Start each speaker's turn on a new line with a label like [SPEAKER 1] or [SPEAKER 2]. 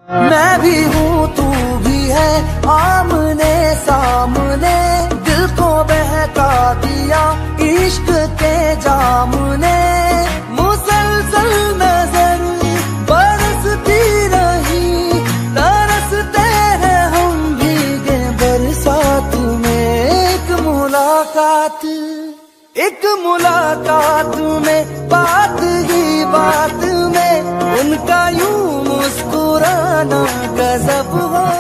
[SPEAKER 1] मैं भी हूँ तू भी है, आमने सामने दिल को बहका दिया इश्क के जाम ने। मुसलसल नजर बरसती रही, तरसते हैं हम भीगे बरसात में। एक मुलाकात में, बात ही बात में उनका यूं मुस्कुराना गजब हो।